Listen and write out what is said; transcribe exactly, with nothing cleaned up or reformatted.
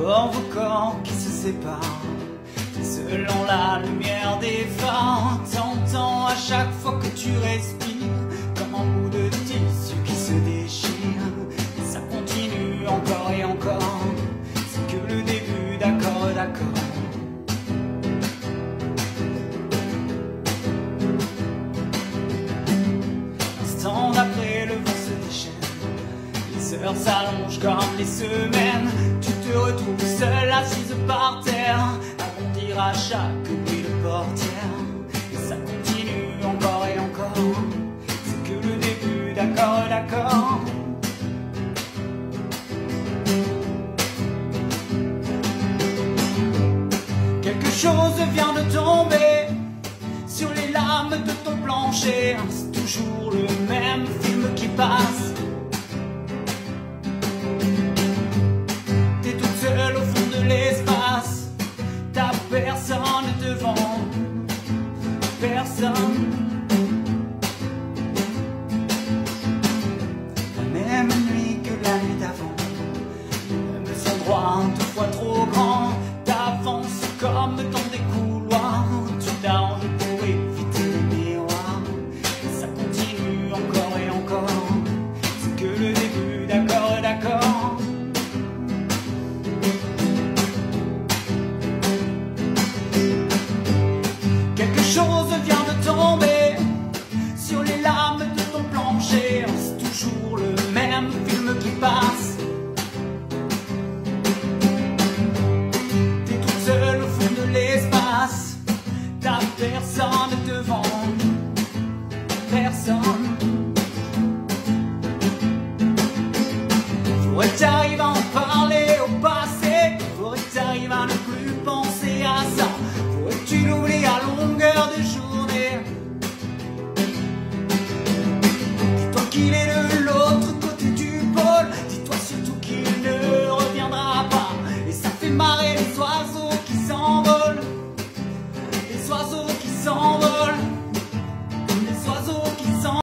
encore vos corps qui se séparent selon la lumière des phares. T'entends à chaque fois que tu respires comme un bout de tissu qui se déchire. Et ça continue encore et encore, c'est que le début, d'accord, d'accord. L'instant d'après, le vent se déchaîne, les heures s'allongent comme les semaines. Tu te retrouves seule assise par terre, à chaque bruit de portière. Et ça continue encore et encore, c'est que le début, d'accord, d'accord. Quelque chose vient de tomber sur les lames de ton plancher. C'est toujours le même film qui passe. T'es toute seule au fond de l'espace, personne devant, personne. La même nuit que la nuit d'avant, mêmes endroits deux fois trop grands. T'avances comme dans des couloirs, tu t'arranges pour éviter les miroirs. Et ça continue encore et encore, c'est que le début, d'accord, d'accord. Quelque chose vient de tomber sur les lames de ton plancher. C'est toujours le même film qui passe. T'es toute seule au fond de l'espace, t'as personne devant, personne. Faudrait que t'arrives à en parler au passé, faudrait que t'arrives à ne plus penser à ça. Faudrait que tu l'oublies à longueur de journée. Dis-toi qu'il est de l'autre côté du pôle, dis-toi surtout qu'il ne reviendra pas. Et ça fait marrer